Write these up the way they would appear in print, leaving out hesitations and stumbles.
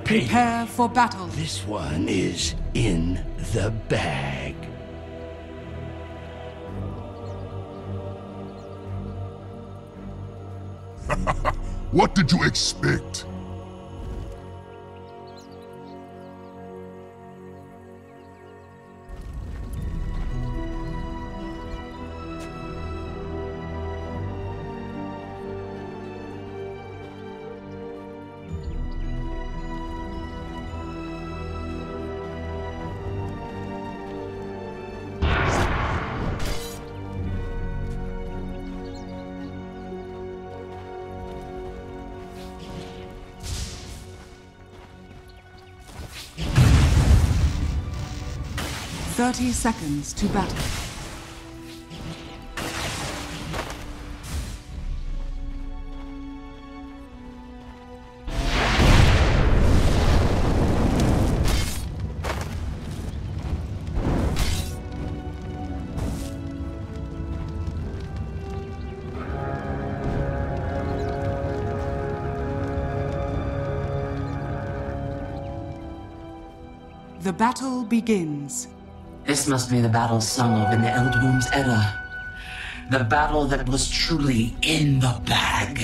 Prepare for battle. This one is in the bag. What did you expect? Thirty seconds to battle. The battle begins. This must be the battle sung of in the Eldwomb's Edda. The battle that was truly in the bag.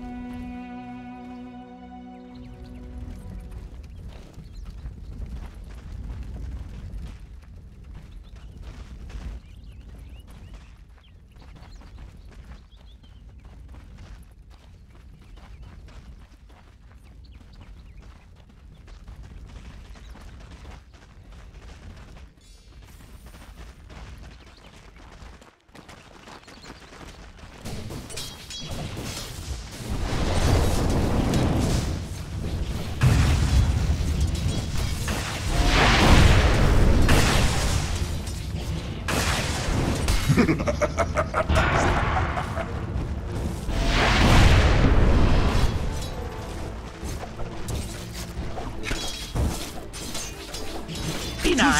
Be nice.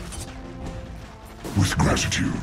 With gratitude.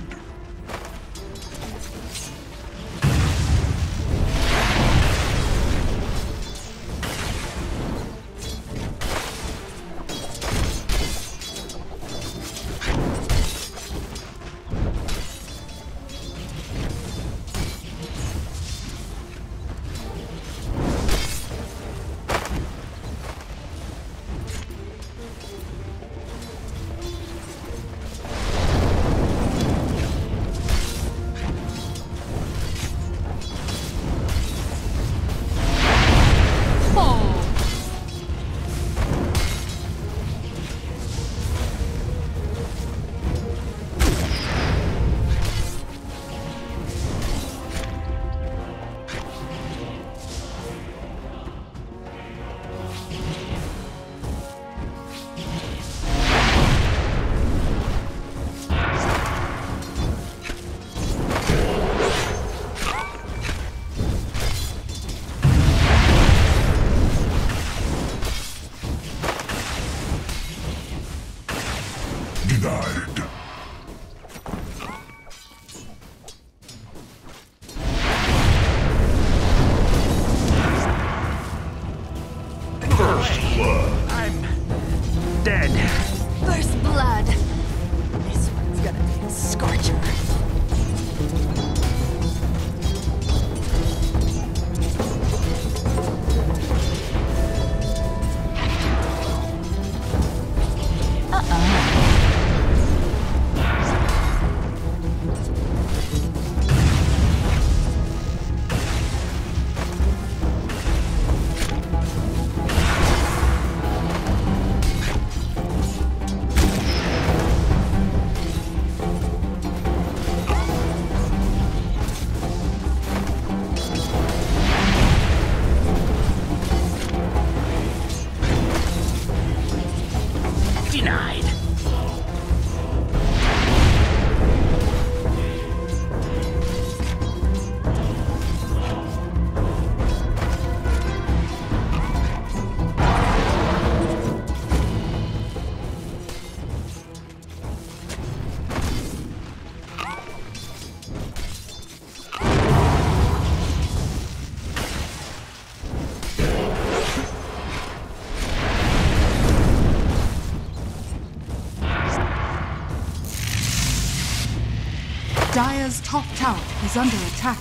top tower is under attack.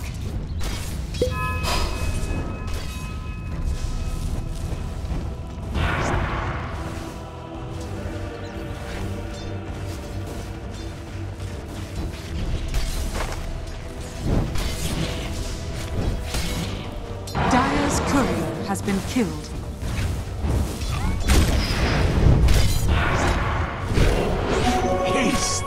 Dire's courier has been killed. Haste!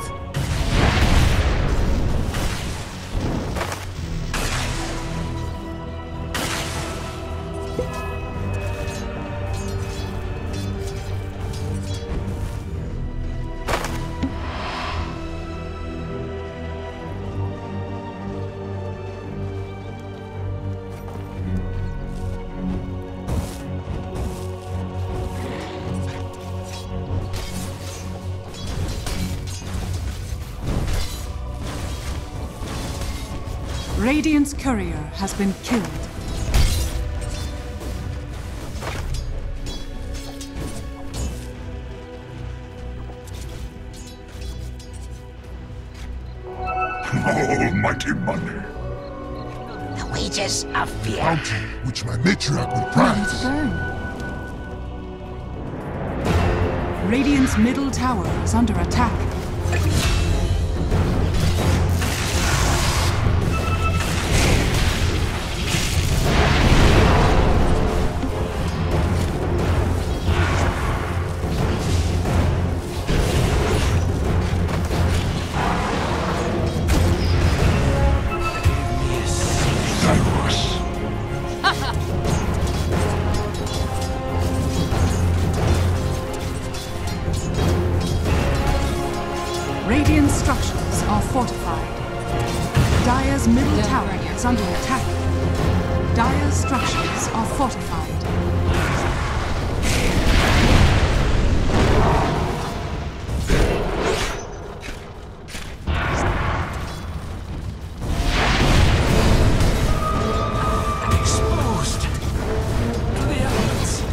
Radiant's courier has been killed. Almighty money. The wages of fear. Bounty which my matriarch will prize. Radiant's middle tower is under attack. Radiant structures are fortified. Dire's middle tower is under attack. Dire's structures are fortified. Exposed to the elements.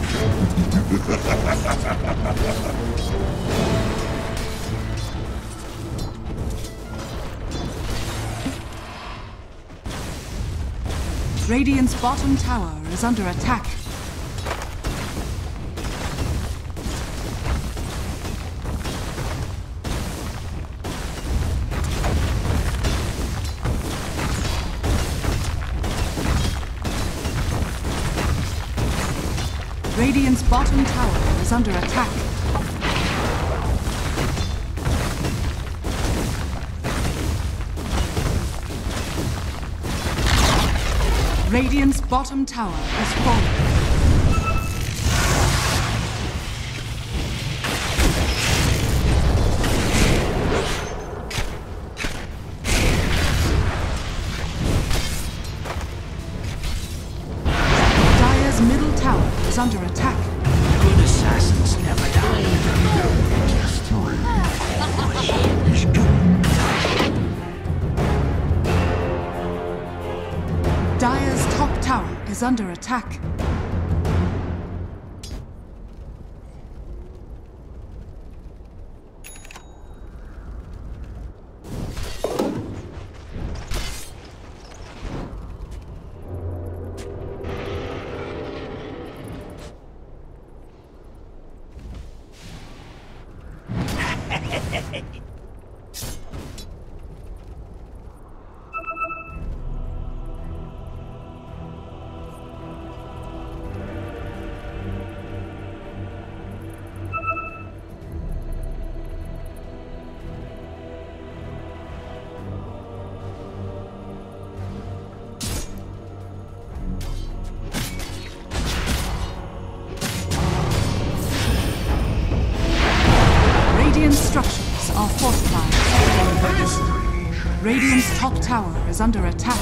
Radiant's bottom tower is under attack. Radiant's bottom tower is under attack. Radiant's bottom tower has fallen. Dire's middle tower is under attack. Good assassins never die. He's doomed. Dire's top tower is under attack. Radiant structures are fortified. Radiant's top tower is under attack.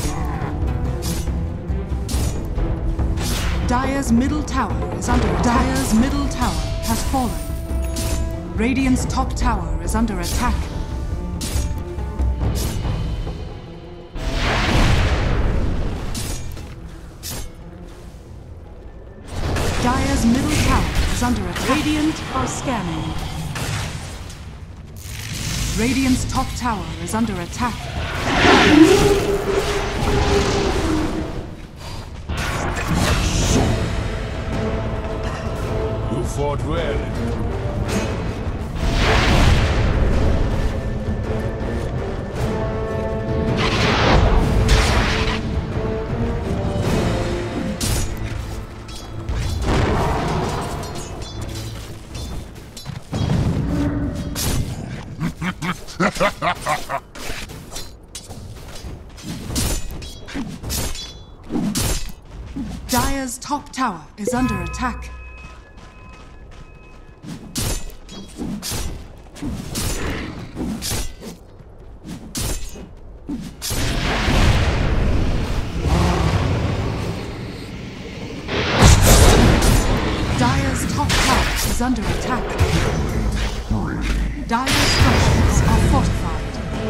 Dire's middle tower is under attack. Dire's middle tower has fallen. Radiant's top tower is under attack. Dire's middle tower is under attack. Radiant are scanning. Radiant's top tower is under attack. You fought well. Dire's top tower is under attack. Dire's top tower is under attack. Dire's structures are fortified.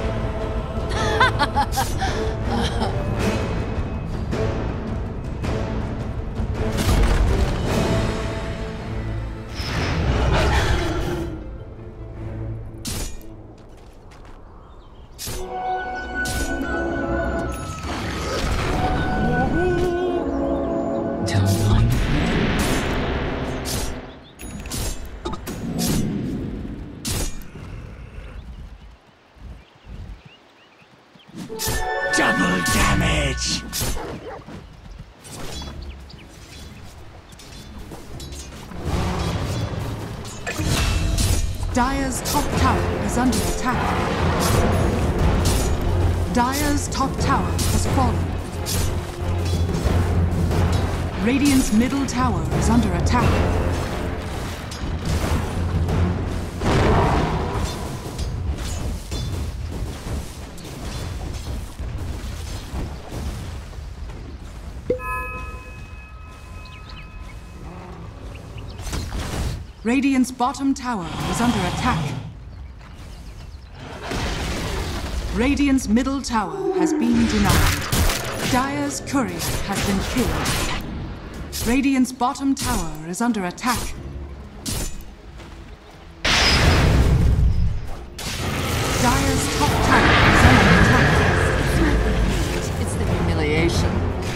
Double damage! Dire's top tower is under attack. Dire's top tower has fallen. Radiant's middle tower is under attack. Radiant's bottom tower is under attack. Radiant's middle tower has been denied. Dire's courier has been killed. Radiant's bottom tower is under attack. Dire's top tower is under attack. It's the humiliation.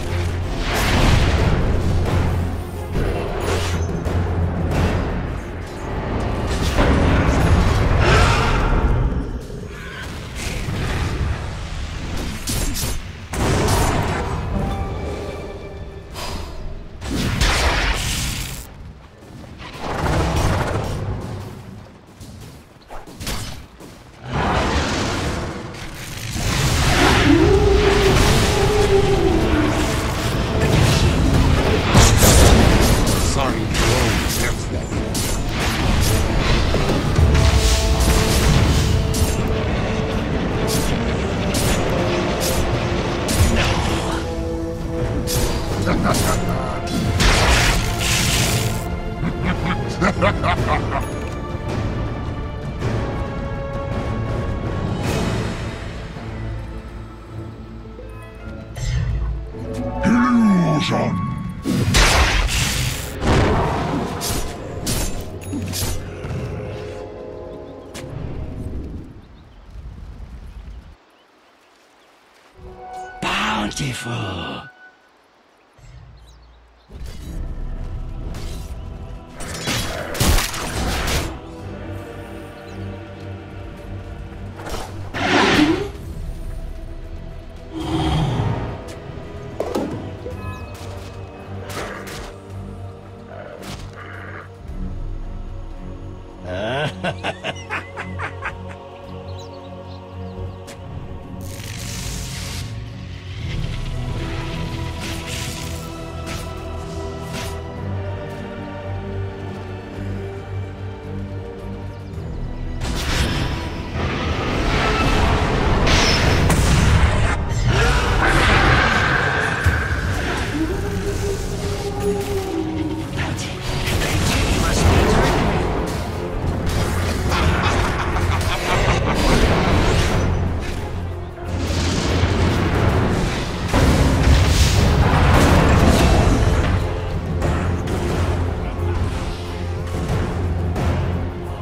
Illusion! Bountiful!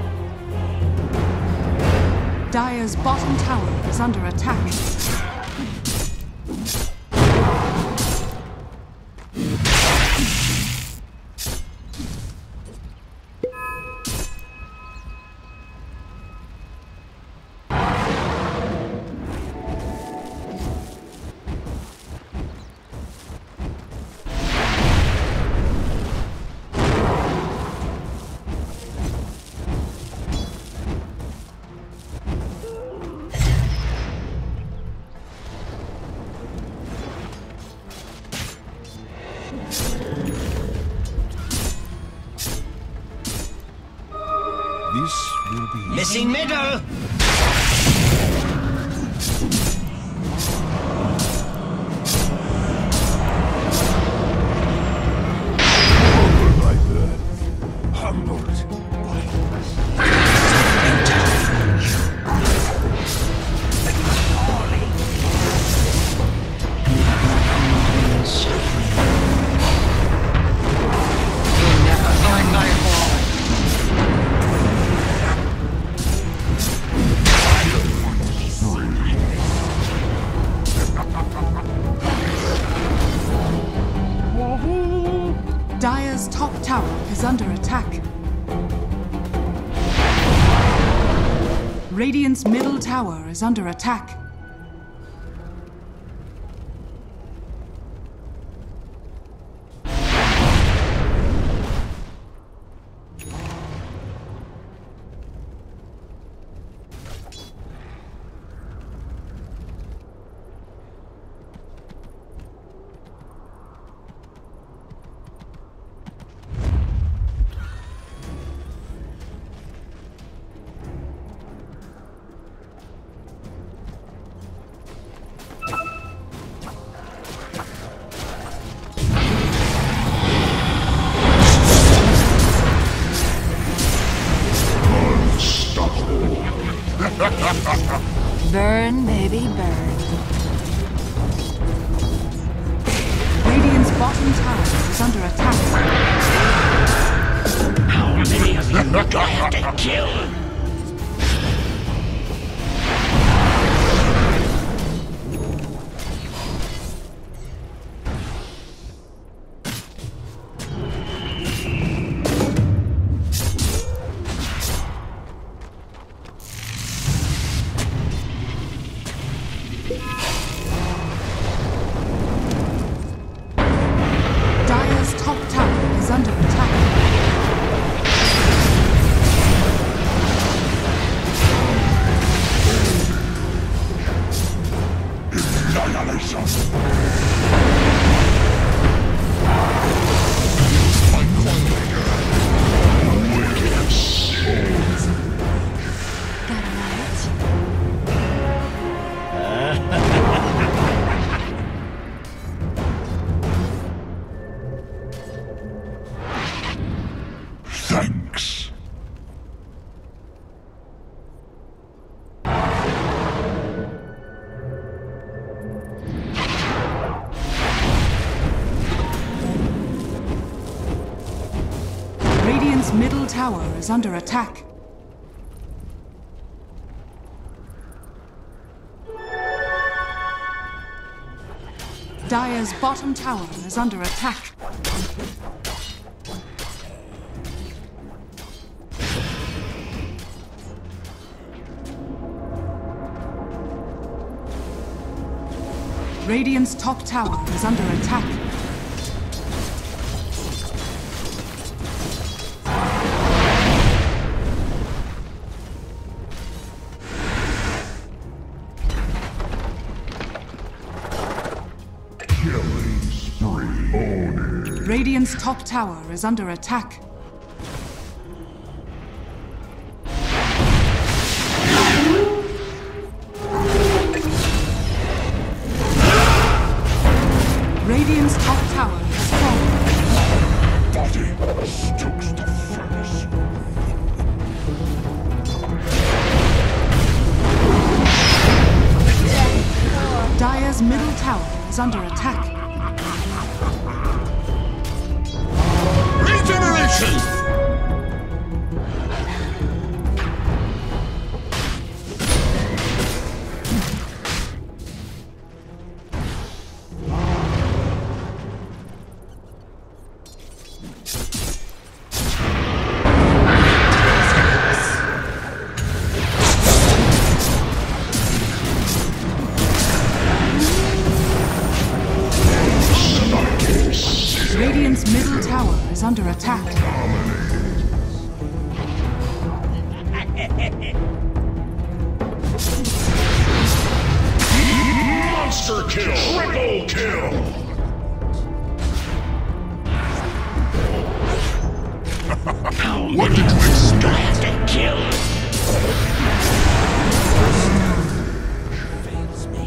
Dire's bottom tower is under attack. This will be Missing middle! by birth, humbled by Dire's top tower is under attack. Radiant's middle tower is under attack. Burn, baby, burn. Radiant's bottom tower is under attack. How many of you do I have to kill? Dire's top tower is under attack. Annihilation. Wicked souls. Got it right. Thanks. Radiant's middle tower is under attack. Dire's bottom tower is under attack. Radiant's top tower is under attack. Killing spree. Own it. Radiant's top tower is under attack. Radiant's top tower has fallen. Body stokes the furnace. Dire's middle tower is under attack. Regeneration! Radiant's middle tower is under attack. Monster kill! Triple kill! What did you expect? I have to kill. Fails me.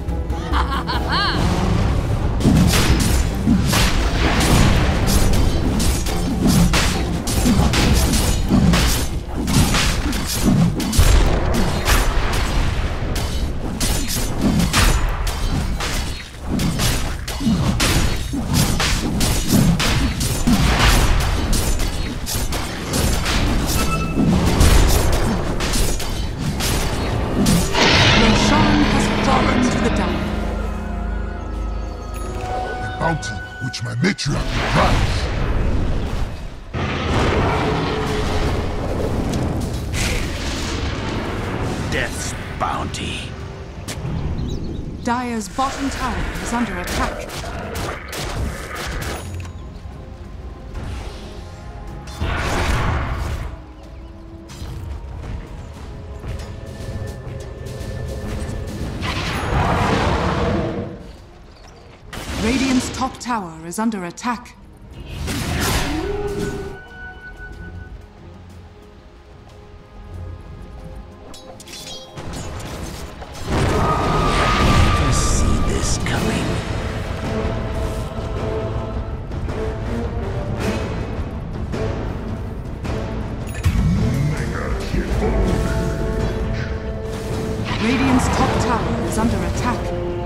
Roshan has fallen to the dire. A bounty which my matriarch deprives. Death's bounty. Dire's bottom tower is under attack. Radiant's top tower is under attack. I see this coming. Radiant's top tower is under attack.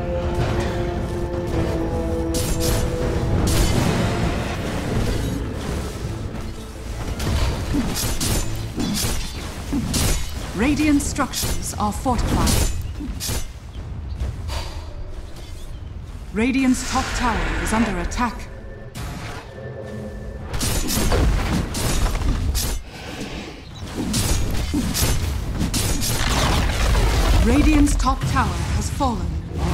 Radiant structures are fortified. Radiant's top tower is under attack. Radiant's top tower has fallen.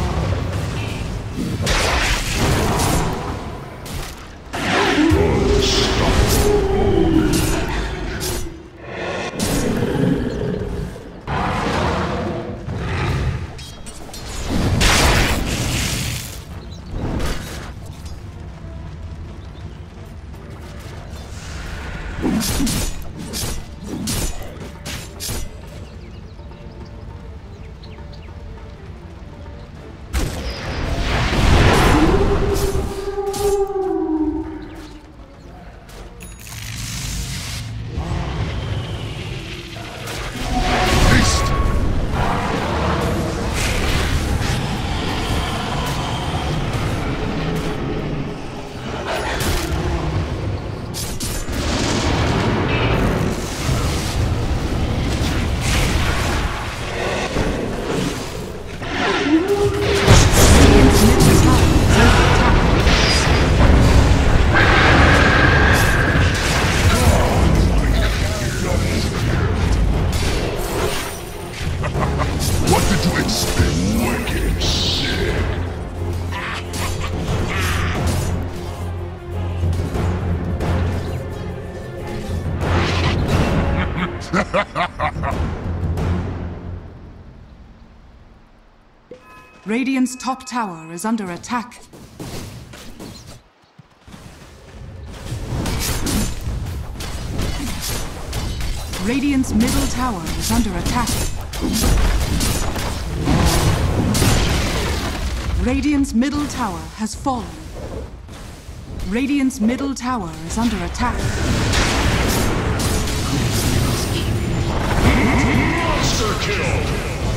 Haste! Radiant's middle tower is under attack. What did you expect? Wicked sick. Radiant's top tower is under attack. Radiant's middle tower is under attack. Radiant's middle tower has fallen. Radiant's middle tower is under attack. Monster kill!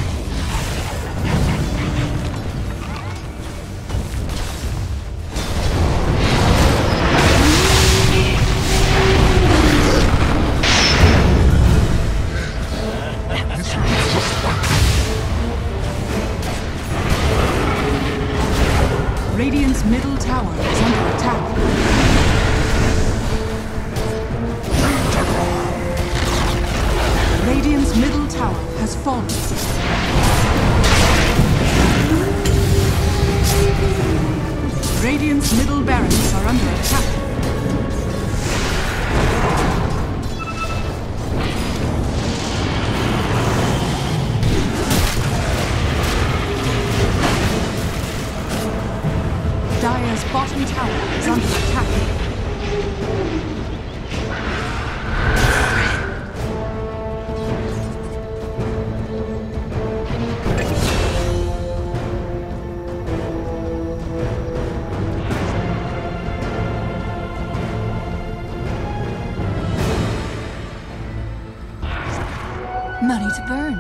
Radiant's middle tower is under attack. Radiant's middle tower has fallen. Radiant's middle barracks are under attack. Dire's bottom tower is under attack. to burn.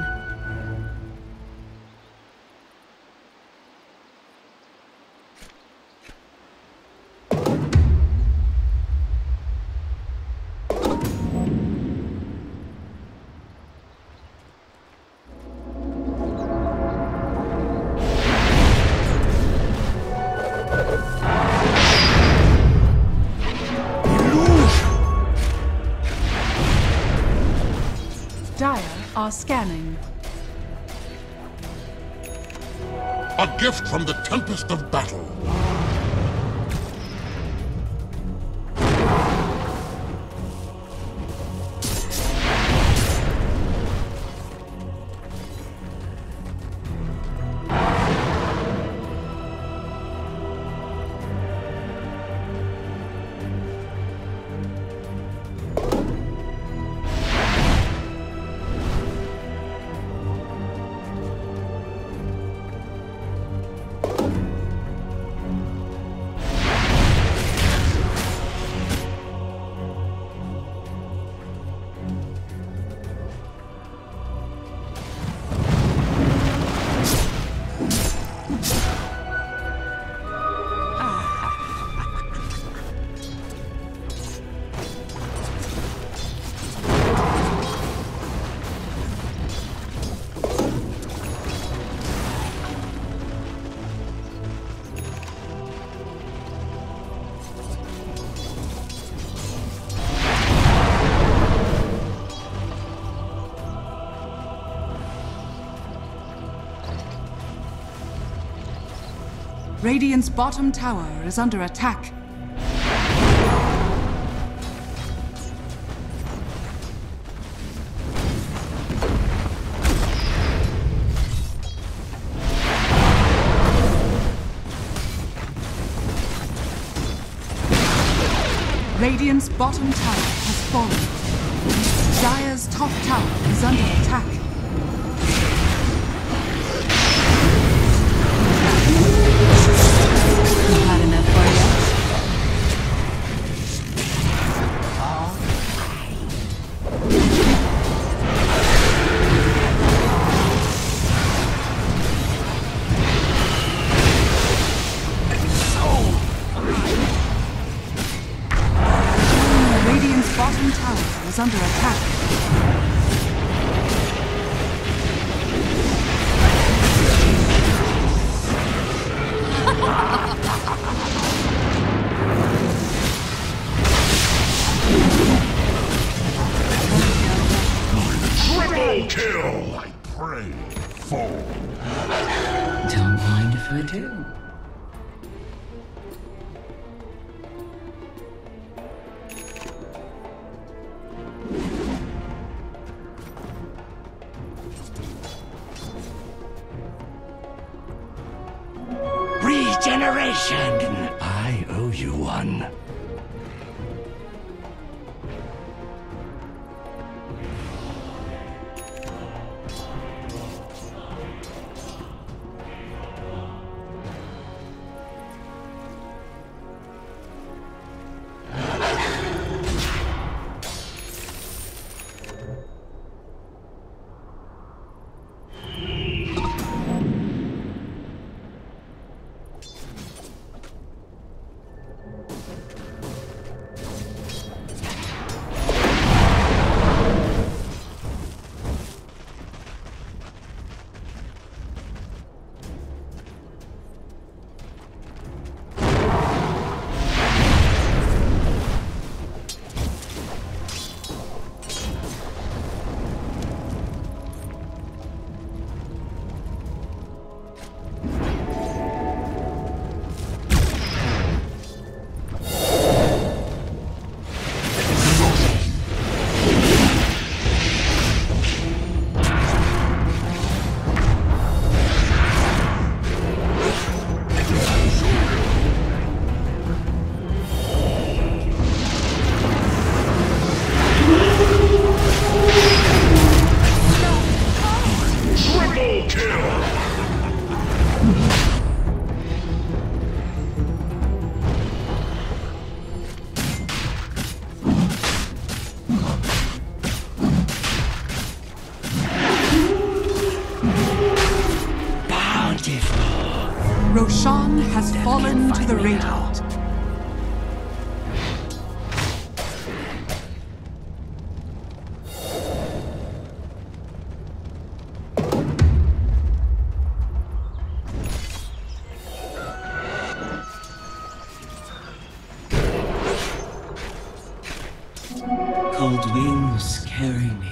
Dire are scanning. A gift from the Tempest of Battle. Radiant's bottom tower is under attack. Radiant's bottom tower has fallen. Dire's top tower is under attack. Not enough for you. Radiant's bottom tower is under attack. Triple kill! I pray, fall. Don't mind if I do. Regeneration! I owe you one. fallen to the Radiant. Cold winds carry me.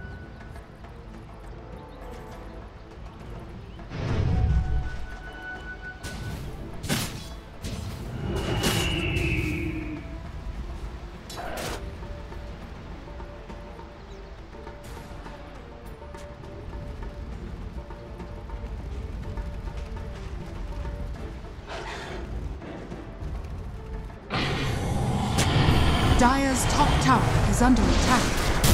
Dire's top tower is under attack.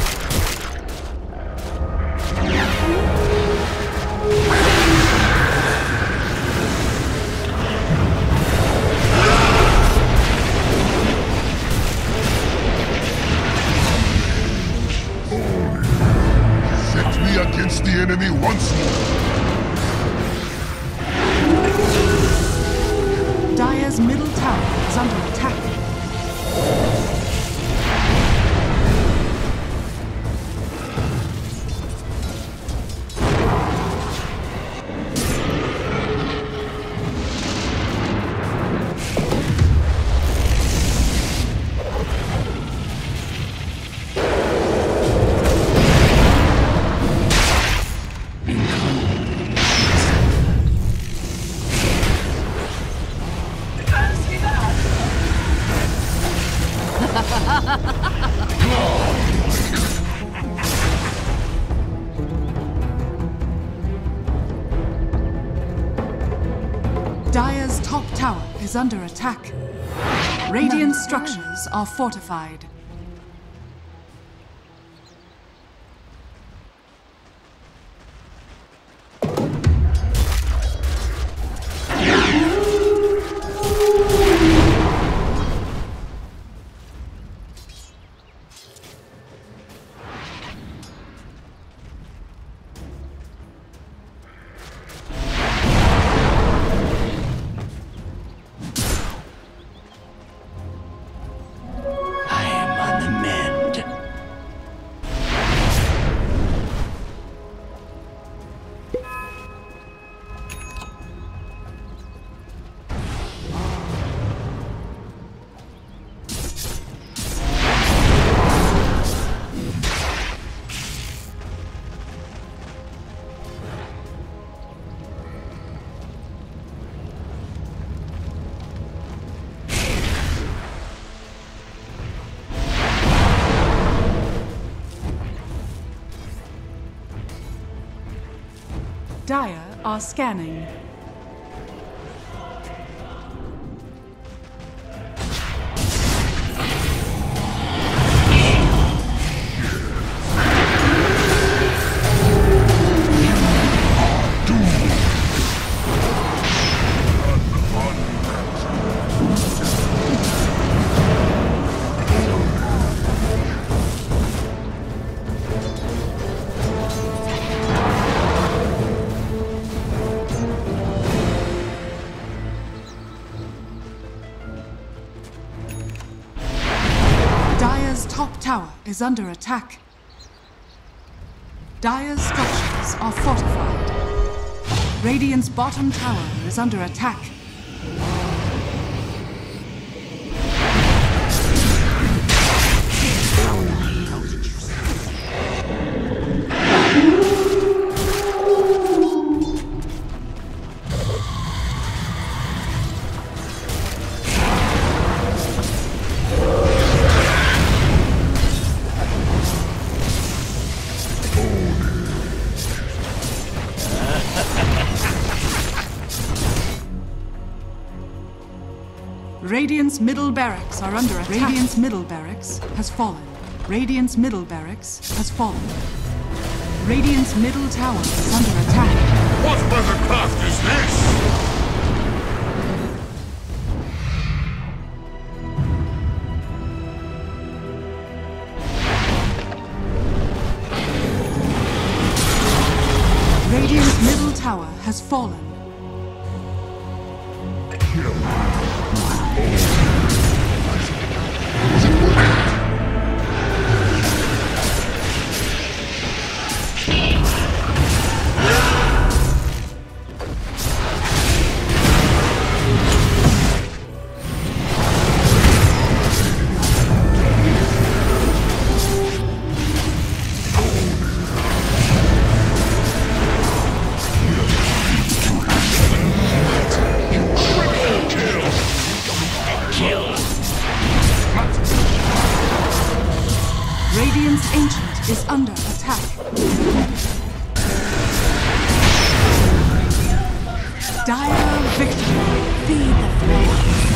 Set me against the enemy once more. Dire's middle tower is under attack. Dire's top tower is under attack. Radiant structures are fortified. Dire are scanning. Top tower is under attack. Dire's structures are fortified. Radiant's bottom tower is under attack. Radiant's middle barracks are under attack. Radiant's middle barracks has fallen. Radiant's middle barracks has fallen. Radiant's middle tower is under attack. What weathercraft is this? Radiant's middle tower has fallen. Kill. Radiant's Ancient is under attack. Dire victory. Feed the flames.